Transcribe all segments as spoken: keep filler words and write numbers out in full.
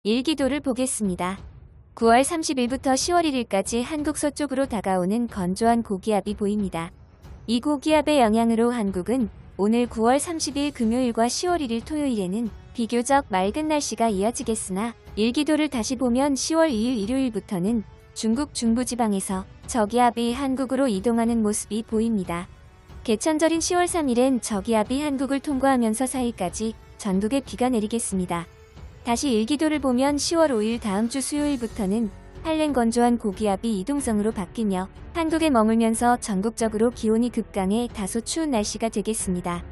일기도를 보겠습니다. 구월 삼십일부터 시월 일일까지 한국 서쪽으로 다가오는 건조한 고기압이 보입니다. 이 고기압의 영향으로 한국은 오늘 구월 삼십일 금요일과 시월 일일 토요일에는 비교적 맑은 날씨가 이어지겠으나 일기도를 다시 보면 시월 이일 일요일부터는 중국 중부지방에서 저기압이 한국으로 이동하는 모습이 보입니다. 개천절인 시월 삼일엔 저기압이 한국을 통과하면서 사일까지 전국에 비가 내리겠습니다. 다시 일기도를 보면 시월 오일 다음 주 수요일부터는 한랭 건조한 고기압이 이동성으로 바뀌며 한국에 머물면서 전국적으로 기온이 급강해 다소 추운 날씨가 되겠습니다.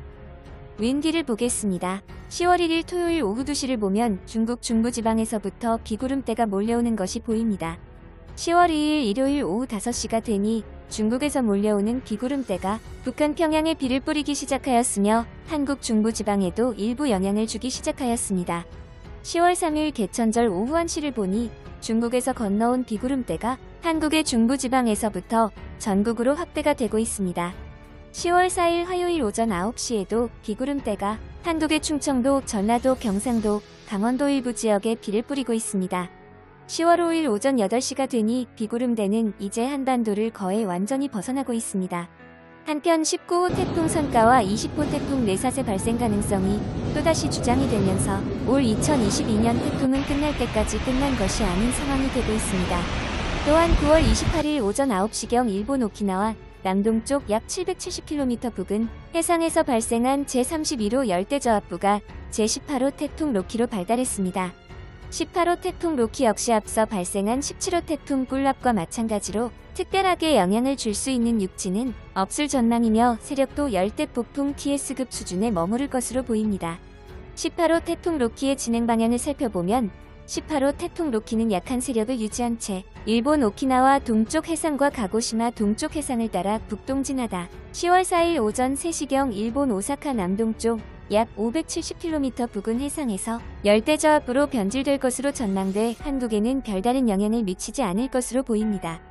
윈디를 보겠습니다. 시월 일일 토요일 오후 두 시를 보면 중국 중부지방에서부터 비구름대가 몰려오는 것이 보입니다. 시월 이일 일요일 오후 다섯 시가 되니 중국에서 몰려오는 비구름대가 북한 평양에 비를 뿌리기 시작하였으며 한국 중부지방에도 일부 영향을 주기 시작하였습니다. 시월 삼일 개천절 오후 한 시를 보니 중국에서 건너온 비구름대가 한국의 중부지방에서부터 전국으로 확대가 되고 있습니다. 시월 사일 화요일 오전 아홉 시에도 비구름대가 한국의 충청도, 전라도, 경상도, 강원도 일부 지역에 비를 뿌리고 있습니다. 시월 오일 오전 여덟 시가 되니 비구름대는 이제 한반도를 거의 완전히 벗어나고 있습니다. 한편 십구 호 태풍 선가와 이십 호 태풍 내사세 발생 가능성이 또다시 주장이 되면서 올 이천이십이년 태풍은 끝날 때까지 끝난 것이 아닌 상황이 되고 있습니다. 또한 구월 이십팔일 오전 아홉 시경 일본 오키나와 남동쪽 약 칠백칠십 킬로미터 부근 해상에서 발생한 제삼십일 호 열대저압부가 제십팔 호 태풍 로키로 발달했습니다. 십팔 호 태풍 로키 역시 앞서 발생한 십칠 호 태풍 꿀랍과 마찬가지로 특별하게 영향을 줄 수 있는 육지는 없을 전망이며 세력도 열대폭풍 티에스급 수준에 머무를 것으로 보입니다. 십팔 호 태풍 로키의 진행 방향을 살펴보면 십팔 호 태풍 로키는 약한 세력을 유지한 채 일본 오키나와 동쪽 해상과 가고시마 동쪽 해상을 따라 북동진하다. 시월 사일 오전 세 시경 일본 오사카 남동쪽 약 오백칠십 킬로미터 부근 해상에서 열대저압으로 변질될 것으로 전망돼 한국에는 별다른 영향을 미치지 않을 것으로 보입니다.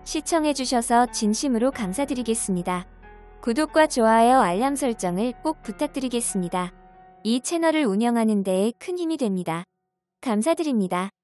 시청해주셔서 진심으로 감사드리겠습니다. 구독과 좋아요 알람 설정을 꼭 부탁드리겠습니다. 이 채널을 운영하는 데에 큰 힘이 됩니다. 감사드립니다.